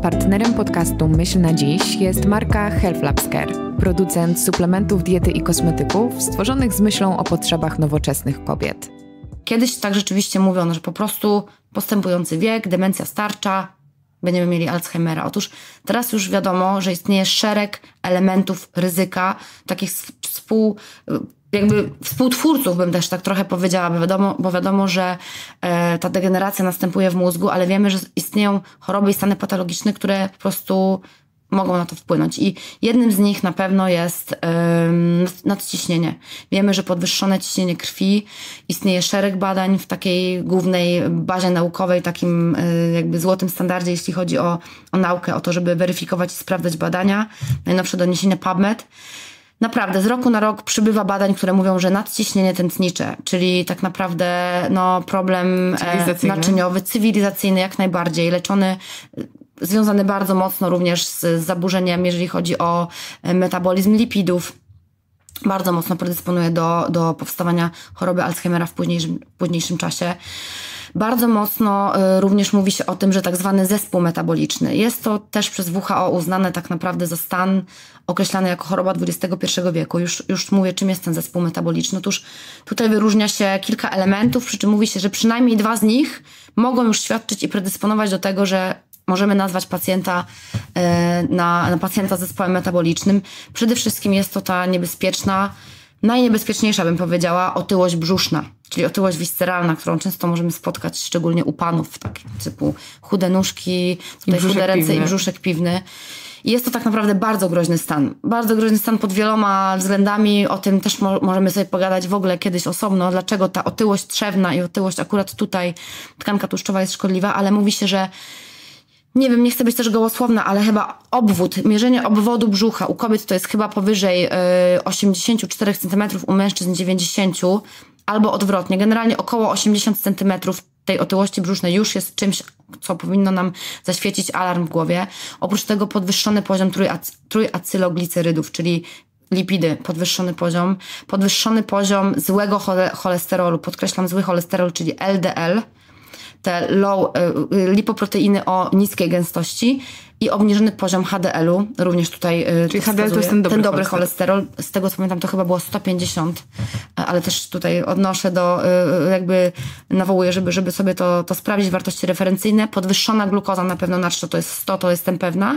Partnerem podcastu Myśl na dziś jest marka Health Labs Care, producent suplementów diety i kosmetyków stworzonych z myślą o potrzebach nowoczesnych kobiet. Kiedyś tak rzeczywiście mówiono, że po prostu postępujący wiek, demencja starcza, będziemy mieli Alzheimera. Otóż teraz już wiadomo, że istnieje szereg elementów ryzyka, takich współtwórców bym też tak trochę powiedziała, bo wiadomo, że ta degeneracja następuje w mózgu, ale wiemy, że istnieją choroby i stany patologiczne, które po prostu mogą na to wpłynąć. I jednym z nich na pewno jest nadciśnienie. Wiemy, że podwyższone ciśnienie krwi, istnieje szereg badań w takiej głównej bazie naukowej, takim jakby złotym standardzie, jeśli chodzi o naukę, o to, żeby weryfikować i sprawdzać badania. Najnowsze doniesienia PubMed. Naprawdę, z roku na rok przybywa badań, które mówią, że nadciśnienie tętnicze, czyli tak naprawdę problem naczyniowy, cywilizacyjny jak najbardziej, leczony, związany bardzo mocno również z zaburzeniem, jeżeli chodzi o metabolizm lipidów, bardzo mocno predysponuje do powstawania choroby Alzheimera w późniejszym czasie. Bardzo mocno również mówi się o tym, że tak zwany zespół metaboliczny. Jest to też przez WHO uznane tak naprawdę za stan określany jako choroba XXI wieku. Już mówię, czym jest ten zespół metaboliczny. Otóż tutaj wyróżnia się kilka elementów, przy czym mówi się, że przynajmniej 2 z nich mogą już świadczyć i predysponować do tego, że możemy nazwać pacjenta na pacjenta z zespołem metabolicznym. Przede wszystkim jest to ta najniebezpieczniejsza bym powiedziała, otyłość brzuszna, czyli otyłość visceralna, którą często możemy spotkać szczególnie u panów, takiego typu chude nóżki, tutaj chude ręce piwny. I brzuszek piwny. I jest to tak naprawdę bardzo groźny stan. Bardzo groźny stan pod wieloma względami. O tym też możemy sobie pogadać w ogóle kiedyś osobno, dlaczego ta otyłość trzewna i otyłość akurat tutaj, tkanka tłuszczowa jest szkodliwa, ale mówi się, że nie wiem, nie chcę być też gołosłowna, ale chyba mierzenie obwodu brzucha u kobiet to jest chyba powyżej 84 cm, u mężczyzn 90 albo odwrotnie. Generalnie około 80 cm tej otyłości brzusznej już jest czymś, co powinno nam zaświecić alarm w głowie. Oprócz tego podwyższony poziom trójacyloglicerydów, czyli lipidy, podwyższony poziom złego cholesterolu, podkreślam zły cholesterol, czyli LDL, te lipoproteiny o niskiej gęstości i obniżony poziom HDL-u, również tutaj czyli HDL to jest ten dobry cholesterol. Z tego co pamiętam to chyba było 150, ale też tutaj odnoszę nawołuję, żeby sobie to sprawdzić, wartości referencyjne. Podwyższona glukoza na pewno natrza to jest 100, to jestem pewna.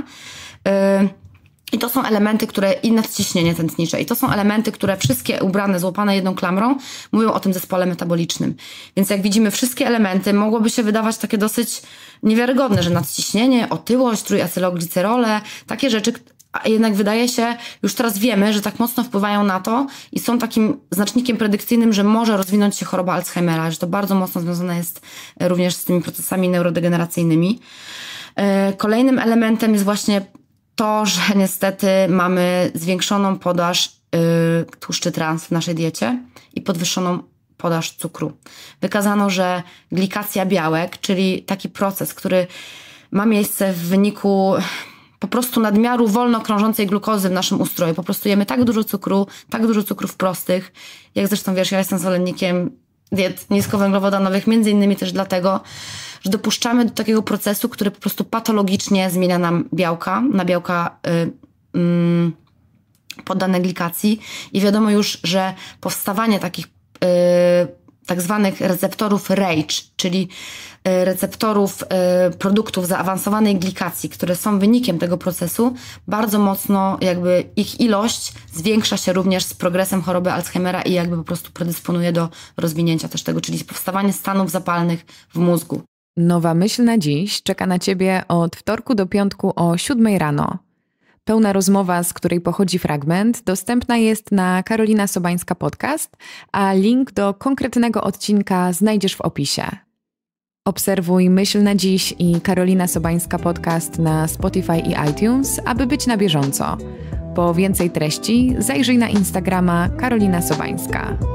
I to są elementy, i nadciśnienie tętnicze. I to są elementy, które wszystkie ubrane, złapane jedną klamrą, mówią o tym zespole metabolicznym. Więc jak widzimy wszystkie elementy, mogłoby się wydawać takie dosyć niewiarygodne, że nadciśnienie, otyłość, trójacyloglicerole, takie rzeczy, a jednak wydaje się, już teraz wiemy, że tak mocno wpływają na to i są takim znacznikiem predykcyjnym, że może rozwinąć się choroba Alzheimera, że to bardzo mocno związane jest również z tymi procesami neurodegeneracyjnymi. Kolejnym elementem jest właśnie to, że niestety mamy zwiększoną podaż tłuszczy trans w naszej diecie i podwyższoną podaż cukru. Wykazano, że glikacja białek, czyli taki proces, który ma miejsce w wyniku po prostu nadmiaru wolno krążącej glukozy w naszym ustroju. Po prostu jemy tak dużo cukrów prostych, jak zresztą wiesz, ja jestem zwolennikiem diet niskowęglowodanowych, między innymi też dlatego, że dopuszczamy do takiego procesu, który po prostu patologicznie zmienia nam białka, na białka poddane glikacji i wiadomo już, że powstawanie takich tak zwanych receptorów RAGE, czyli receptorów produktów zaawansowanej glikacji, które są wynikiem tego procesu, bardzo mocno ich ilość zwiększa się również z progresem choroby Alzheimera i po prostu predysponuje do rozwinięcia też tego, czyli powstawanie stanów zapalnych w mózgu. Nowa myśl na dziś czeka na Ciebie od wtorku do piątku o 7 rano. Pełna rozmowa, z której pochodzi fragment, dostępna jest na Karolina Sobańska Podcast, a link do konkretnego odcinka znajdziesz w opisie. Obserwuj Myśl na dziś i Karolina Sobańska Podcast na Spotify i iTunes, aby być na bieżąco. Po więcej treści zajrzyj na Instagrama Karolina Sobańska.